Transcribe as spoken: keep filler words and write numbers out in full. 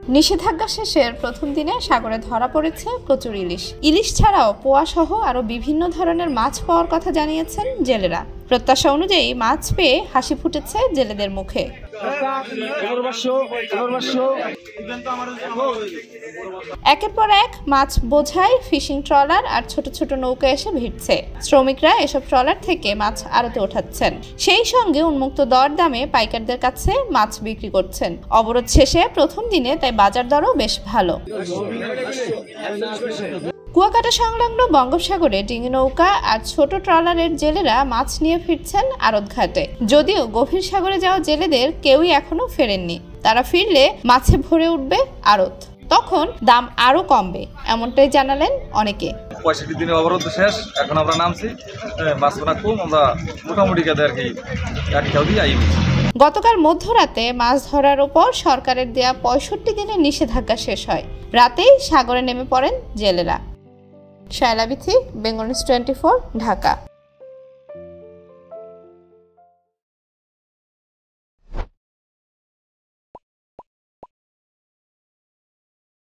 নিষেধাজ্ঞা শেষের প্রথম দিনে সাগরে ধরা পড়েছে প্রচুর ইলিশ ইলিশ ছাড়াও পোয়া সহ আরো বিভিন্ন ধরনের মাছ পাওয়ার কথা জানিয়েছেন জেলেরা। প্রত্যাশা অনুযায়ী মাছ পেয়ে হাসি ফুটেছে জেলেদের মুখে। একের পর এক মাছ বোঝাই ফিশিং ট্রলার আর ছোট ছোট নৌকা এসে ভিড়ছে। শ্রমিকরা এসব ট্রলার থেকে মাছ আড়তে ওঠাচ্ছেন, সেই সঙ্গে উন্মুক্ত দর দামে পাইকারদের কাছে মাছ বিক্রি করছেন। অবরোধ শেষে প্রথম দিনে তাই বাজার দরও বেশ ভালো। কুয়াকাটা সংলগ্ন বঙ্গোপসাগরে ডিঙি নৌকা আর ছোট ট্রলারের জেলেরা মাছ নিয়ে ফিরছেন আড়ত ঘাটে। যদিও গভীর সাগরে যাওয়া জেলেদের কেউই এখনো ফেরেননি। তারা ফিরলে মাছে ভরে উঠবে আড়ত, তখন দাম আরো কমবে, এমনটাই জানালেন অনেকে। পঁয়ষট্টি দিনের অবরোধ শেষ, এখন আমরা নামছি, মাছ না কম, আমরা মোটামুটি আর কি এক খেয়াল দিয়ে আই। গতকাল মধ্যরাতে মাছ ধরার ওপর সরকারের দেয়া পঁয়ষট্টি দিনের নিষেধাজ্ঞা শেষ হয়। রাতেই সাগরে নেমে পড়েন জেলেরা। Shaila Bithi, Bengal news twenty four, Dhaka.